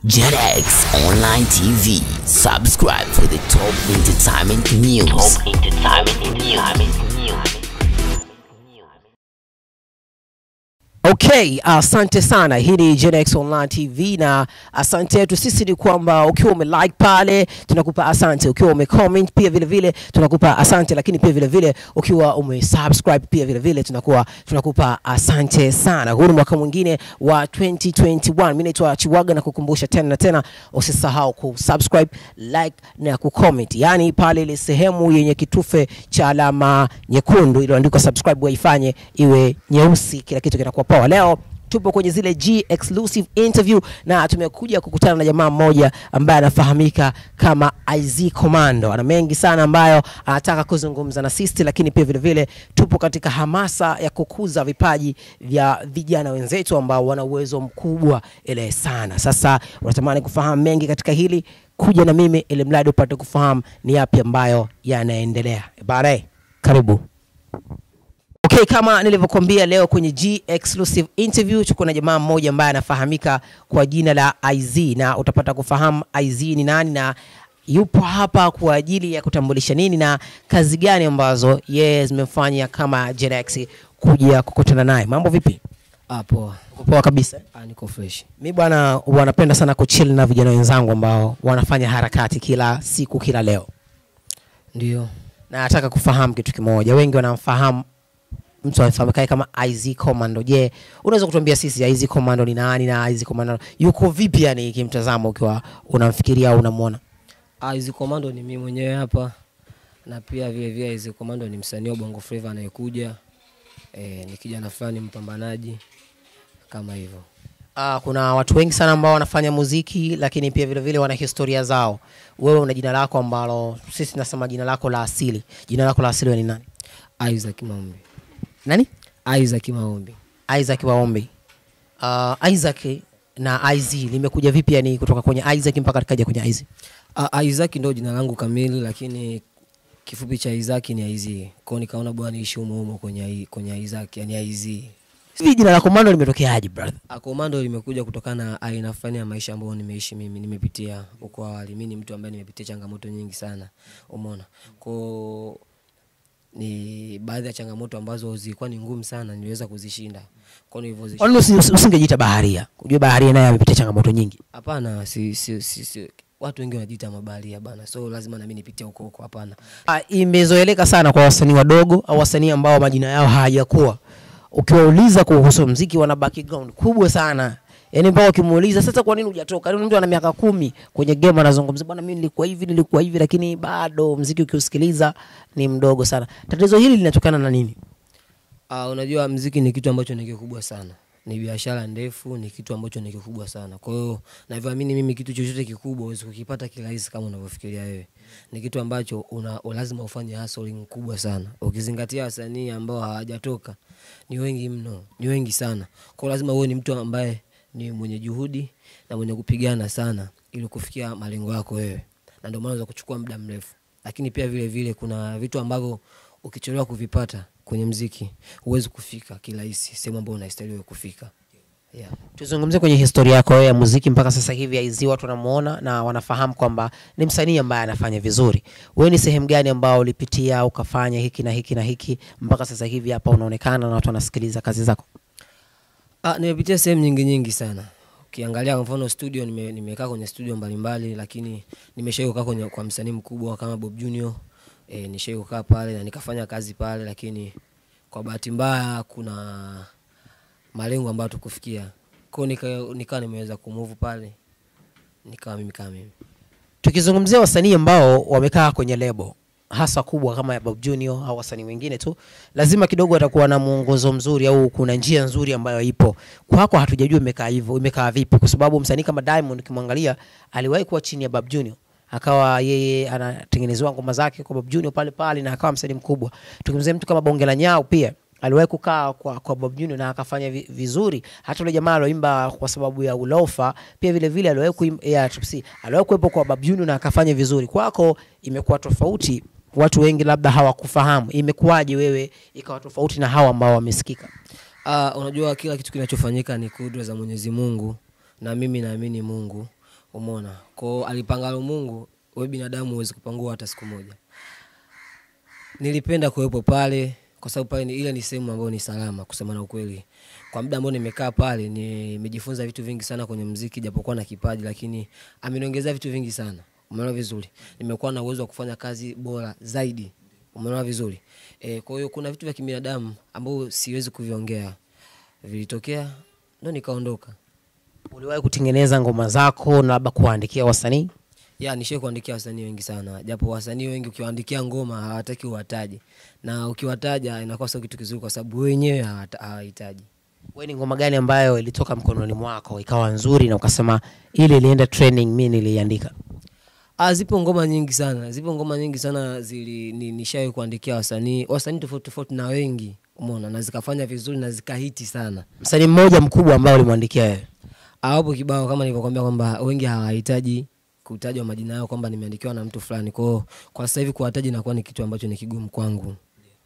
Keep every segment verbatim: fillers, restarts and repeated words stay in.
JetX Online T V. Subscribe for the top entertainment news. Top entertainment news. Okay, asante sana. Hii ni JetX Online T V na asante yetu sisi ni kwamba ukiwa ume like pale tunakupa asante, ukiwa ume comment pia vile vile tunakupa asante, lakini pia vile vile ukiwa ume subscribe pia vile vile tunakuwa tunakupa asante sana. Huu ni mwaka mwingine wa twenty twenty-one. Mimi naitwa Chiwaga na kukumbusha tena na tena usisahau kusubscribe, like na kucomment. Yani pale ile sehemu yenye kitufe cha alama nyekundu iliyoandikwa subscribe waifanye iwe nyeusi, kila kitu kinakuwa poa. Leo tupo kwenye zile G exclusive interview na tumekuja kukutana na jamaa mmoja ambaye anafahamika kama Izee Komando. Ana mengi sana ambayo anataka kuzungumza na sisi, lakini pia vile vile tupo katika hamasa ya kukuza vipaji vya vijana wenzetu ambao wana uwezo mkubwa ile sana. Sasa unatamani kufahamu mengi katika hili, kuja na mimi ili mradi upate kufahamu ni yapi ambayo yanaendelea. Baadaye karibu. Okay, kama nilivyokuambia leo kwenye G exclusive interview tuko na jamaa mmoja ambaye anafahamika kwa jina la Izee, na utapata kufahamu Izee ni nani na yupo hapa kwa ajili ya kutambulisha nini na kazi gani ambazo yeye zimefanya kama JetX kuja kukutana naye. Mambo vipi? Ah, poa. Poa kabisa. Ah, niko fresh. Mimi bwana wanapenda sana kuchill na vijana wenzangu ambao wanafanya harakati kila siku kila leo. Ndio. Na nataka kufahamu kitu kimoja. Wengi wanamfahamu mtu anafahamika kama Izee Komando. Je, unaweza kutuambia sisi Izee Komando ni nani na Izee Komando yuko vipi, yani kimtazamo ukiwa unamfikiria au unamuona? Ah, Izee Komando ni mimi mwenyewe hapa, na pia vile vile Izee Komando ni msanii wa Bongo Flava anayekuja, eh, ni kijana fulani mpambanaji kama hivyo. Ah, kuna watu wengi sana ambao wanafanya muziki lakini pia vile vile wana historia zao. Wewe una jina lako ambalo sisi tunasema jina lako la asili. Jina lako la asili ni nani? Izee Komando. Nani? Izee Komando. Izee Komando. Ah, uh, Izee na Izee limekuja vipi, yani kutoka kwenye Izee mpaka kaja kwenye Izee? Ah, uh, Izee ndio jina langu kamili, lakini kifupi cha Izee ni Izee. Kwa nikaona bwana niishi humo humo kwenye kwenye Izee, yani Izee. Hivi jina la Komando limetokeaje brother? Ah, Komando limekuja kutokana na aina fulani ya maisha ambayo nimeishi mimi, nimepitia huko awali. Mimi ni mtu ambaye nimepitia changamoto nyingi sana. Umeona? Kwa ni baadhi ya changamoto ambazo zilikuwa ni ngumu sana niliweza kuzishinda. Kwa nini hivyo zishinda? Kwani usingejiita baharia? Unajua baharia naye amepitia changamoto nyingi. Hapana, si, si, si, si watu wengi wanajiita mabaharia bana. So lazima na mimi nipitie huko huko. Hapana. Ah, imezoeleka sana kwa wasanii wadogo au wasanii ambao majina yao hayajakuwa. Ukiwauliza kuhusu muziki wana background kubwa sana. Yaani mpaka ukimuuliza sasa kwa nini hujatoka? Yaani mtu ana miaka kumi kwenye game anazungumza bwana mimi nilikuwa hivi nilikuwa hivi, lakini bado muziki ukiusikiliza ni mdogo sana. Tatizo hili linatokana na nini? Ah, uh, unajua muziki ni kitu ambacho ni kikubwa sana. Ni biashara ndefu, ni kitu ambacho ni kikubwa sana. Kwa hiyo navyoamini mimi kitu chochote kikubwa huwezi kukipata kirahisi kama unavyofikiria wewe. Ni kitu ambacho una lazima ufanye hustling kubwa sana. Ukizingatia wasanii ambao hawajatoka ni wengi mno, ni wengi sana. Kwa lazima uwe ni mtu ambaye ni mwenye juhudi na mwenye kupigana sana ili kufikia malengo yako wewe. Na ndio maana unaweza kuchukua muda mrefu. Lakini pia vile vile kuna vitu ambavyo ukichelewa kuvipata kwenye muziki huwezi kufika kirahisi sehemu ambayo unastahili kufika. Yeah. Tuzungumzie kwenye historia yako ya muziki mpaka sasa hivi. Izee watu wanamuona na wanafahamu kwamba ni msanii ambaye anafanya vizuri. Wewe ni sehemu gani ambao ulipitia ukafanya hiki na hiki na hiki mpaka sasa hivi hapa unaonekana na watu wanasikiliza kazi zako? Ah, nimepitia sehemu nyingi nyingi sana. Ukiangalia kwa mfano studio, nime nimekaa kwenye studio mbalimbali, lakini nimeshawahi kukaa kwenye kwa msanii mkubwa kama Bob Junior. Eh, nishawahi kukaa pale na nikafanya kazi pale, lakini kwa bahati mbaya kuna malengo ambayo tukufikia. Kwa nika nika nimeweza kumove pale. Nikawa mimi kama mimi. Tukizungumzia wasanii ambao wamekaa kwenye label hasa kubwa kama ya Bob Junior au wasanii wengine tu, lazima kidogo atakuwa na muongozo mzuri au kuna njia nzuri ambayo ipo. Kwako hatujajua imekaa hivyo, imekaa vipi, kwa sababu msanii kama Diamond ukimwangalia aliwahi kuwa chini ya Bob Junior. Akawa yeye anatengenezwa ngoma zake kwa Bob Junior pale pale na akawa msanii mkubwa. Tukimzungumzia mtu kama Bonge la Nyao pia aliwahi kukaa kwa kwa Bob Junior na akafanya vizuri. Hata yule jamaa aloimba kwa sababu ya ulofa pia vile vile aliwahi kuimba ya Tripsi. Aliwahi kuwepo kwa Bob Junior na akafanya vizuri. Kwako imekuwa tofauti, watu wengi labda hawakufahamu. Imekuwaje wewe ikawa tofauti na hawa ambao wamesikika? Ah, uh, unajua kila kitu kinachofanyika ni kudra za Mwenyezi Mungu na mimi naamini Mungu. Umeona? Kwa alipangalo Mungu, wewe binadamu huwezi kupangua hata siku moja. Nilipenda kuwepo pale kwa sababu pale ile ni sehemu ambayo ni salama, kusema na ukweli. Kwa muda ambao nimekaa pale nimejifunza vitu vingi sana kwenye muziki, japokuwa na kipaji, lakini ameniongezea vitu vingi sana. Umeona vizuri? Nimekuwa na uwezo wa kufanya kazi bora zaidi. Umeona vizuri? E, kwa hiyo kuna vitu vya kibinadamu ambao siwezi kuviongea. Vilitokea ndo nikaondoka. Uliwahi kutengeneza ngoma zako na labda kuandikia wasanii? Ya, nishe kuandikia wasanii wengi sana. Japo wasanii wengi ukiwaandikia ngoma hawataki uwataje. Na ukiwataja inakuwa sio kitu kizuri kwa sababu wenyewe hawahitaji. Wewe ni ngoma gani ambayo ilitoka mkononi mwako ikawa nzuri na ukasema ile ilienda training mimi niliandika? Ah, zipo ngoma nyingi sana. Zipo ngoma nyingi sana zili ni, nishawahi kuandikia wasanii, wasanii tofauti tofauti na wengi. Umeona, na zikafanya vizuri na zikahiti sana. Msanii mmoja mkubwa ambao ulimwandikia wewe? Ah, hapo kibao kama nilivyokuambia kwamba wengi hawahitaji kutajwa majina yao kwamba nimeandikiwa na mtu fulani. Kwa kwa sasa hivi kuwataja inakuwa ni kitu ambacho ni kigumu kwangu.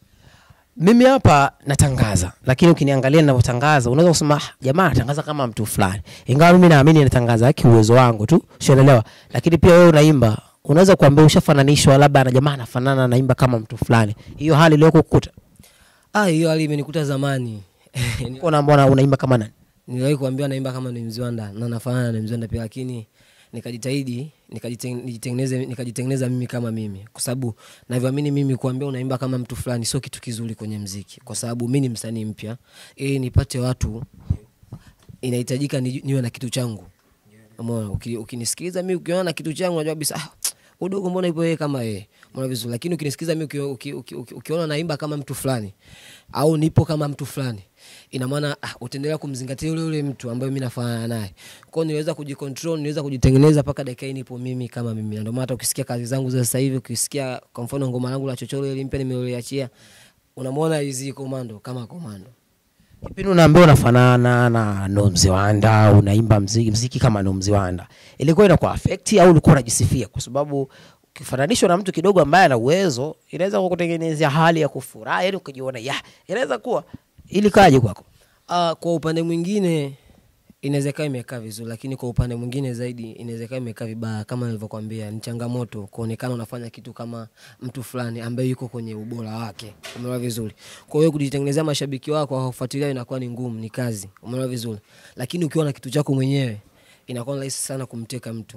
Mimi hapa natangaza, lakini ukiniangalia ninavyotangaza unaweza kusema jamaa anatangaza kama mtu fulani. Ingawa mimi naamini natangaza kwa uwezo wangu tu, unaelewa? Lakini pia wewe unaimba, unaweza kuambia ushafananishwa labda na jamaa anafanana naimba kama mtu fulani. Hiyo hali ile kukukuta? Ah, hiyo hali imenikuta zamani. Unaona mbona unaimba kama nani? Niliwahi kuambiwa naimba kama ni Mziwanda na nafanana na Mziwanda pia, lakini nikajitahidi nikajitengeneza nikajitengeneza mimi kama mimi, kwa sababu navyoamini mimi kuambia unaimba kama mtu fulani sio kitu kizuri kwenye muziki, kwa sababu mimi ni msanii mpya, ili nipate watu inahitajika niwe na kitu changu. Umeona, ukinisikiliza mimi ukiona na kitu changu unajua kabisa ah, udogo mbona ipo yeye kama yeye. Umeona vizuri, lakini ukinisikiliza mimi ukiona naimba kama mtu fulani au nipo kama mtu fulani, ina maana ah, utaendelea kumzingatia yule yule mtu ambaye mimi nafanana naye. Kwa hiyo niweza kujicontrol, niweza kujitengeneza paka dakika hii nipo mimi kama mimi. Ndio maana ukisikia kazi zangu za sasa hivi, ukisikia kwa mfano ngoma langu la chochoro ile mpya nimeliachia, unamwona Izee Komando kama Komando. Kipindi unaambiwa unafanana na No Mziwanda, unaimba muziki muziki kama No Mziwanda, ilikuwa inakuwa affect au ulikuwa unajisifia? Kwa sababu ukifananishwa na mtu kidogo ambaye ana uwezo, inaweza kukutengenezea hali ya kufurahi, yani ukijiona ya inaweza kuwa ilikaje kwako? Ah, kwa upande mwingine inawezekana imekaa vizuri, lakini kwa upande mwingine zaidi inawezekana imekaa vibaya. Kama nilivyokuambia, ni changamoto kuonekana unafanya kitu kama mtu fulani ambaye yuko kwenye ubora wake. Umeelewa vizuri? Kwa hiyo kujitengenezea mashabiki wako wafuatilia inakuwa ni ngumu, ni kazi. Umeelewa vizuri? Lakini ukiwa na kitu chako mwenyewe inakuwa rahisi sana kumteka mtu.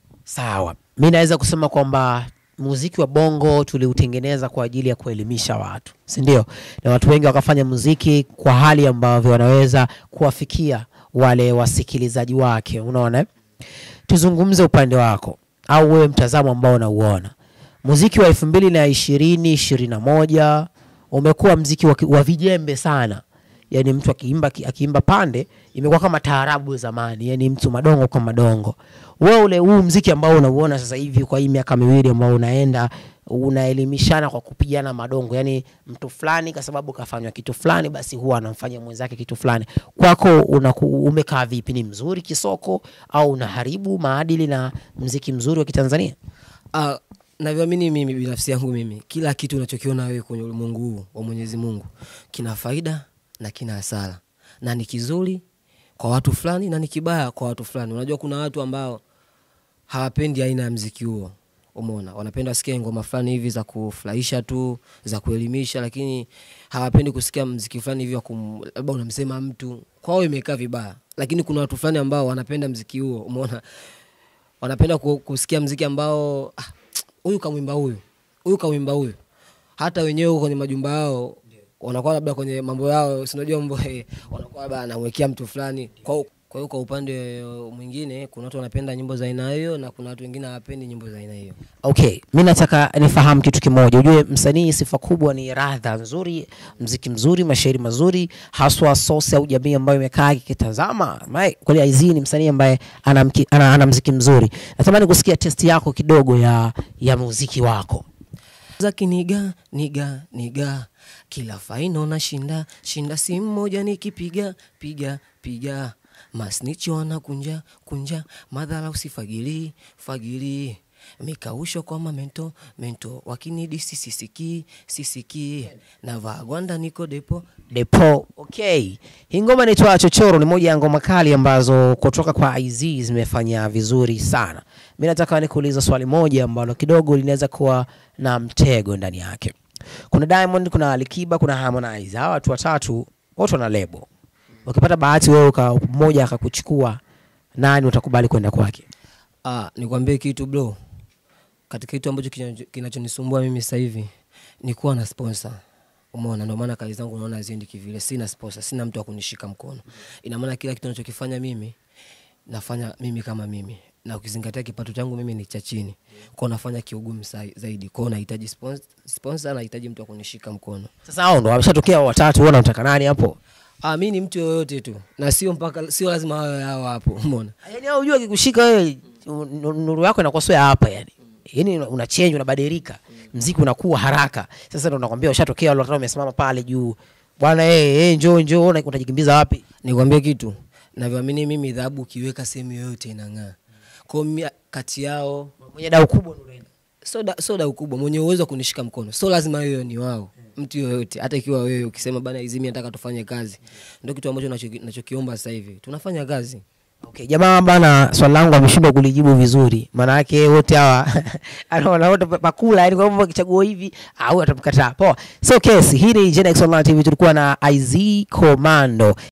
Sawa. Mimi naweza kusema kwamba muziki wa bongo tuliutengeneza kwa ajili ya kuelimisha watu, si ndio? Na watu wengi wakafanya muziki kwa hali ambavyo wanaweza kuwafikia wale wasikilizaji wake, unaona? Tuzungumze upande wako au wewe mtazamo ambao unauona. Muziki wa elfu mbili ishirini ishirini na moja umekuwa muziki wa, wa vijembe sana. Yaani mtu akiimba akiimba pande imekuwa kama taarabu zamani, yani mtu madongo kwa madongo. Wewe ule huu muziki ambao unauona sasa hivi kwa hii miaka miwili ambao unaenda unaelimishana kwa kupigana madongo, yani mtu fulani kwa sababu kafanywa kitu fulani basi huwa anamfanyia mwenzake kitu fulani. Kwako umekaa vipi? Ni mzuri kisoko au unaharibu maadili na muziki mzuri wa Kitanzania? Ah, uh, navyoamini mimi binafsi yangu mimi, kila kitu unachokiona wewe kwenye ulimwengu huu wa Mwenyezi Mungu kina faida na kina hasara, na ni kizuri kwa watu fulani na ni kibaya kwa watu fulani. Unajua kuna watu ambao hawapendi aina ya muziki huo. Umeona, wanapenda sikia ngoma fulani hivi za kufurahisha tu, za kuelimisha, lakini hawapendi kusikia muziki fulani hivi wa labda unamsema mtu. Kwao imekaa vibaya. Lakini kuna watu fulani ambao wanapenda muziki huo. Umeona, wanapenda kusikia muziki ambao huyu ah, kamwimba huyu, huyu kamwimba huyu. Hata wenyewe kwenye majumba yao wanakuwa labda kwenye mambo yao, si unajua mambo wanakuwa labda anamwekea mtu fulani. Kwa kwa hiyo kwa upande mwingine kuna watu wanapenda nyimbo za aina hiyo na kuna watu wengine hawapendi nyimbo za aina hiyo. Okay, mimi nataka nifahamu kitu kimoja. Unajua msanii sifa kubwa ni radha nzuri, muziki mzuri, mashairi mazuri, haswa source au jamii ambayo imekaa ikitazama. Kweli Izee ni msanii ambaye ana ana, ana muziki mzuri. Natamani kusikia test yako kidogo ya ya muziki wako. Zaki niga niga niga kila faino na shinda shinda, simu moja nikipiga piga piga, masnichi wana kunja kunja, madhara usifagili fagili, Mikausho kwa mamento, mento. Wakinidi sisiki, sisiki. Na vagwanda niko depo. Depo. Okay. Hii ngoma inaitwa Chochoro, ni moja ya ngoma kali ambazo kutoka kwa Izee zimefanya vizuri sana. Mimi nataka nikuuliza swali moja ambalo kidogo linaweza kuwa na mtego ndani yake. Kuna Diamond, kuna Alikiba, kuna Harmonize. Hawa watu watatu wote wana lebo. Ukipata bahati wewe mmoja akakuchukua, nani utakubali kwenda kwake? Ah, nikwambie kitu bro. Katika kitu ambacho kinachonisumbua mimi sasa hivi ni kuwa na sponsor. Umeona, ndio maana kazi zangu unaona ziendi kivile. Sina sponsor, sina mtu wa kunishika mkono. Ina maana kila kitu ninachokifanya mimi nafanya mimi kama mimi. Na ukizingatia kipato changu mimi ni cha chini. Kwa nafanya kiugumu zaidi. Kwa nahitaji sponsor, sponsor nahitaji mtu wa kunishika mkono. Sasa hao ndio wameshatokea watatu, wewe unataka nani hapo? Ah, mimi ni mtu yoyote tu. Na sio mpaka sio lazima wao hao hapo. Umeona? Yaani hao unajua kikushika wewe nuru yako inakosoa hapa yani. Yaani una change, unabadilika. Muziki unakuwa haraka. Sasa ndo nakwambia ushatokea wale watatu wamesimama pale juu. Bwana eh eh njoo njoo utajikimbiza wapi? Nikwambie kitu. Navyoamini mimi dhahabu kiweka sehemu yoyote inang'aa. Kwa hiyo kati yao mwenye dau kubwa ndo unaenda. Soda soda ukubwa mwenye uwezo wa kunishika mkono. So lazima wewe ni wao. Mtu yoyote, hata ikiwa wewe ukisema bana Izee mimi nataka tufanye kazi. Ndio kitu ambacho ninachokiomba sasa hivi. Tunafanya kazi. Okay, jamaa bana swali langu ameshindwa kulijibu vizuri. Maana yake wote hawa anaona wote pakula, yani kwa hivyo kichaguo hivi au atamkataa. Poa. So case hii ni Gen X Online T V, tulikuwa na Izee Komando.